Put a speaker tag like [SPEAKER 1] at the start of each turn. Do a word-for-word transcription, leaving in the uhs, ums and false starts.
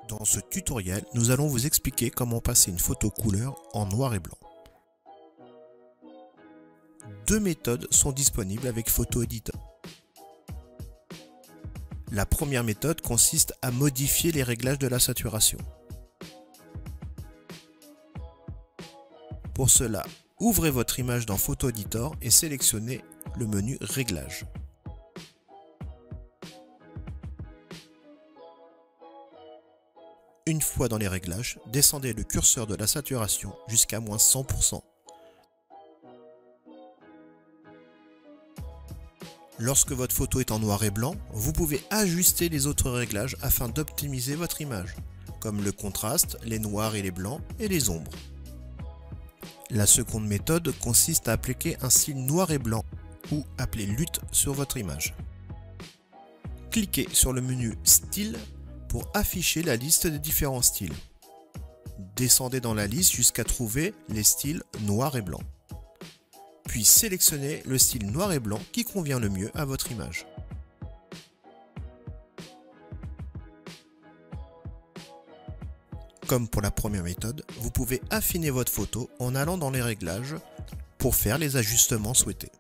[SPEAKER 1] Dans ce tutoriel, nous allons vous expliquer comment passer une photo couleur en noir et blanc. Deux méthodes sont disponibles avec Photo Editor. La première méthode consiste à modifier les réglages de la saturation. Pour cela, ouvrez votre image dans Photo Editor et sélectionnez le menu Réglages. Une fois dans les réglages, descendez le curseur de la saturation jusqu'à moins cent pour cent. Lorsque votre photo est en noir et blanc, vous pouvez ajuster les autres réglages afin d'optimiser votre image, comme le contraste, les noirs et les blancs et les ombres. La seconde méthode consiste à appliquer un style noir et blanc ou appelé lutte sur votre image. Cliquez sur le menu Style pour afficher la liste des différents styles. Descendez dans la liste jusqu'à trouver les styles noir et blanc. Puis sélectionnez le style noir et blanc qui convient le mieux à votre image. Comme pour la première méthode, vous pouvez affiner votre photo en allant dans les réglages pour faire les ajustements souhaités.